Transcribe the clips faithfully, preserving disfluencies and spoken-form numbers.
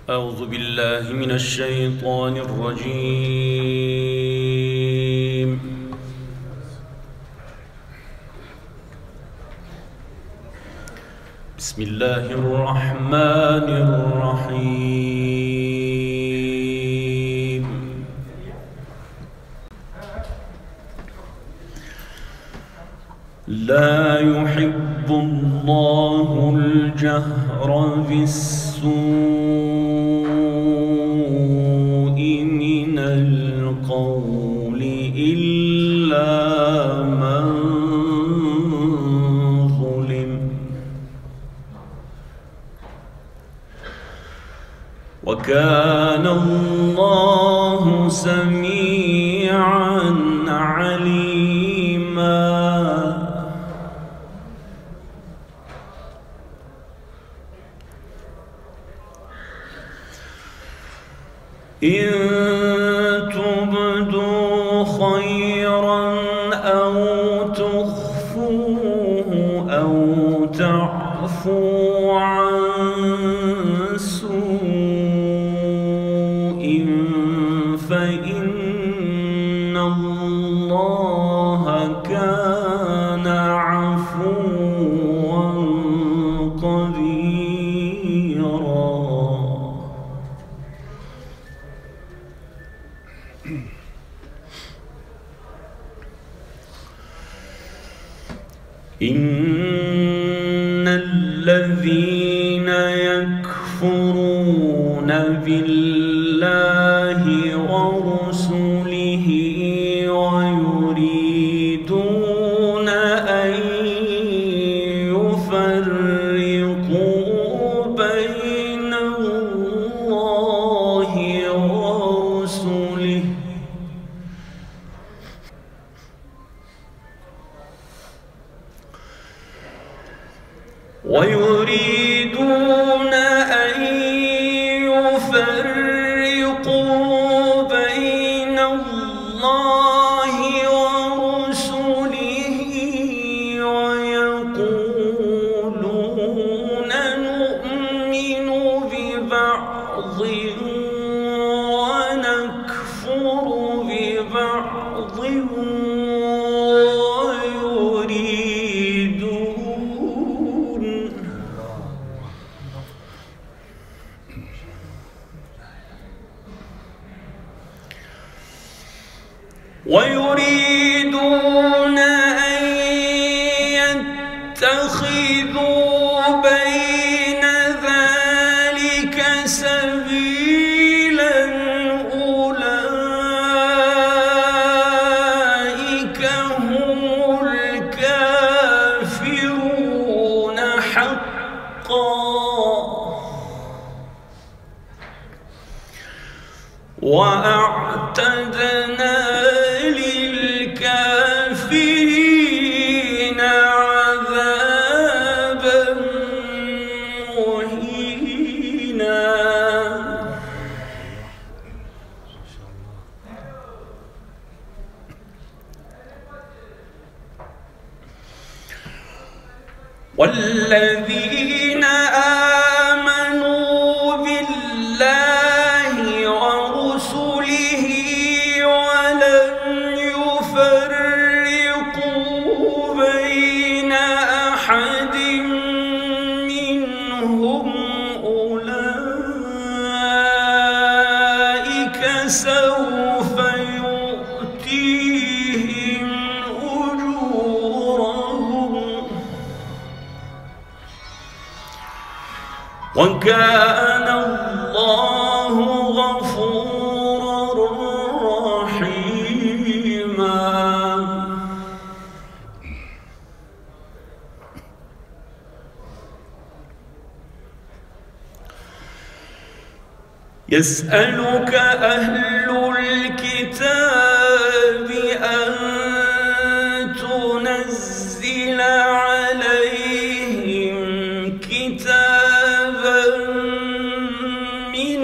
أعوذ بالله من الشيطان الرجيم. بسم الله الرحمن الرحيم. لا يحب الله الجهر بالسوء من القول إلا من ظلم، وكان الله سميعا عليما. إن تبدوا خيرا أو تخفوه أو تعفوا عن سوء فإن الله كان عفوا قديرا. إن الذين يكفرون بالله ورسله ويريدون أن يفرقوا بين الله ورسله ويريدون أن يفرقوا بين الله ورسله ويقولون نؤمن ببعض ونكفر ببعض ويريدون أن يتخذوا بين ذلك سبيلا. أولئك هم الكافرون حقا، وأعتدنا للكافرين عذابا مهينا. والذين آمنوا بالله ورسله ولم يفرقوا بين أحد منهم أولئك سوف يؤتيهم أجورهم، وكان الله غفورا رحيما. يسألك أهل الكتاب أن تنزل عليهم كتابا من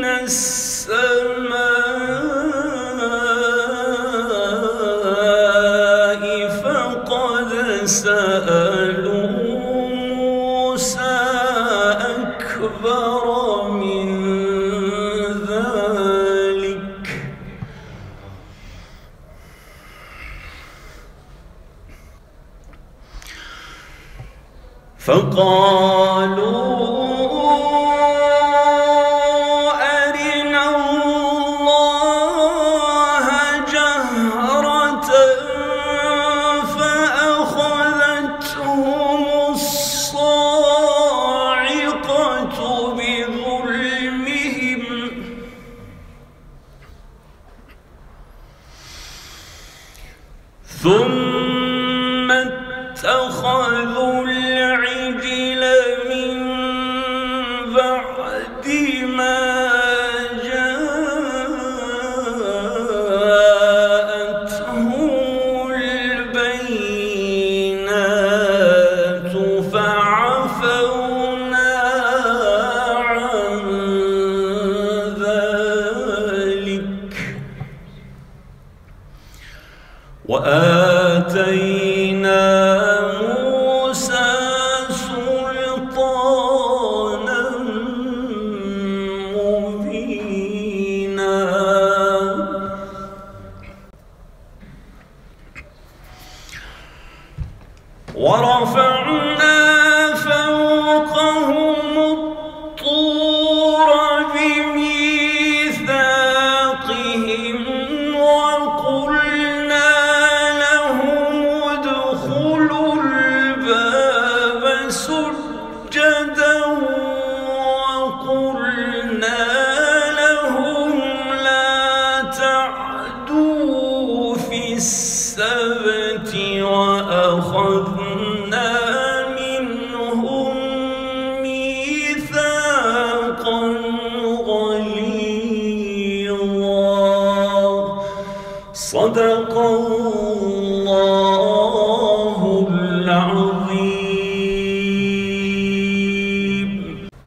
السماء فقد سألوا موسى أكبر من فقالوا أرنا الله جهرة فأخذتهم الصاعقة بظلمهم ثم اتخذوا العجل من بعد ما جاءتهم البينات فعفونا عن ذلك وآتينا موسى سلطانا مبينا ورفعنا فوقهم الطور بميثاقهم وقلنا لهم ادخلوا الباب سجدا وقلنا لهم لا تعدوا في السبت وأخذنا منهم ميثاقا غليظا صدق الله